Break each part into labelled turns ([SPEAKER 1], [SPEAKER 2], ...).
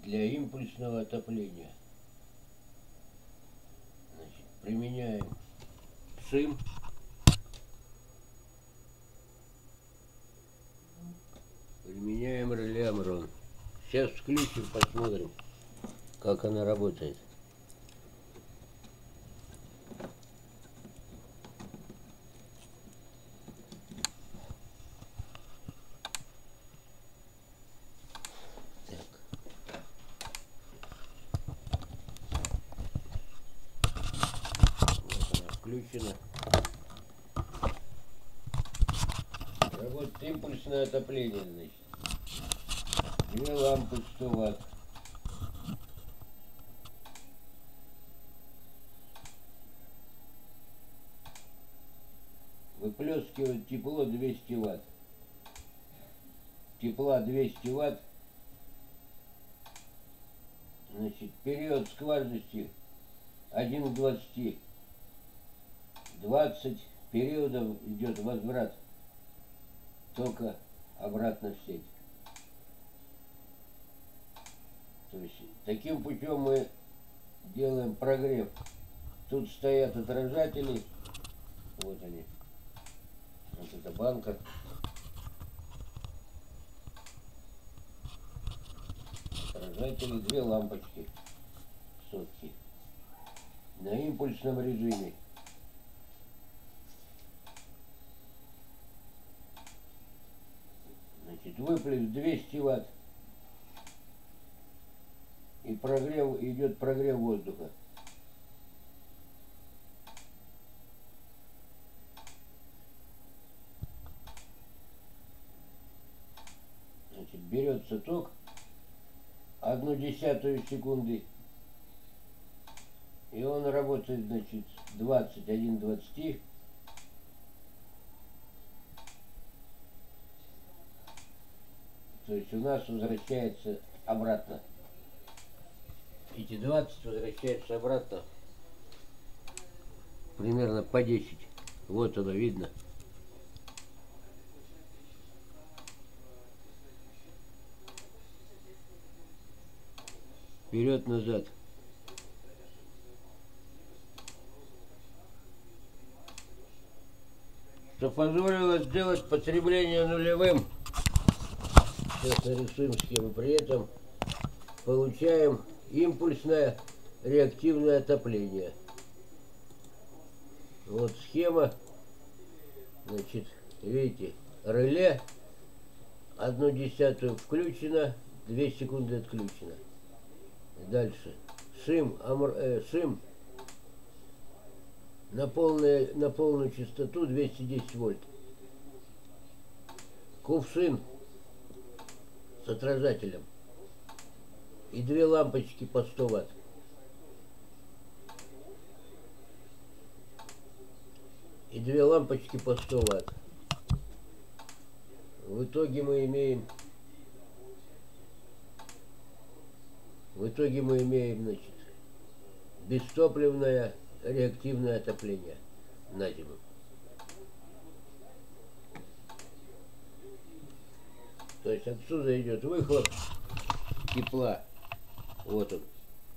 [SPEAKER 1] для импульсного отопления. Значит, применяем СИМ. Применяем реле Амрон. Сейчас включим, посмотрим, как она работает. Включено. Работает импульсное отопление, значит. Две лампы 100 Вт. Выплескивает тепло 200 Вт. Тепла 200 Вт. Значит, период скважности 1 к 20. 20 периодов идет возврат тока обратно в сеть. То есть таким путем мы делаем прогрев. Тут стоят отражатели. Вот они. Вот эта банка. Отражатели, две лампочки сотки на импульсном режиме. Значит, выплеск 200 Вт. И прогрев, идет прогрев воздуха. Значит, берется ток 1/10 секунды. И он работает, значит, 21 к 20. То есть у нас возвращается обратно. Эти 20 возвращаются обратно. Примерно по 10. Вот оно видно. Вперед-назад. Что позволило сделать потребление нулевым. Сейчас нарисуем схему. При этом получаем импульсное реактивное отопление. Вот схема. Значит, видите, реле 1/10 включено, 2 секунды отключено. Дальше. СИМ на полную частоту 210 вольт. Кувшин с отражателем. И две лампочки по 100 Вт. И две лампочки по 100 Вт. В итоге мы имеем, значит, бестопливное реактивное отопление на зиму. То есть отсюда идет выхлоп тепла. Вот он.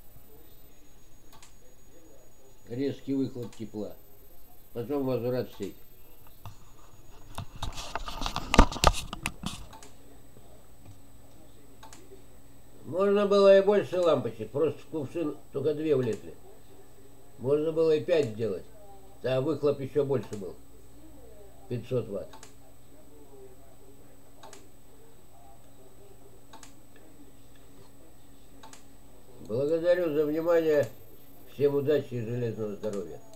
[SPEAKER 1] Резкий выхлоп тепла. Потом возврат в сеть. Можно было и больше лампочек, просто в кувшин только 2 влезли. Можно было и 5 сделать. Да, выхлоп еще больше был. 500 Вт. Благодарю за внимание. Всем удачи и железного здоровья.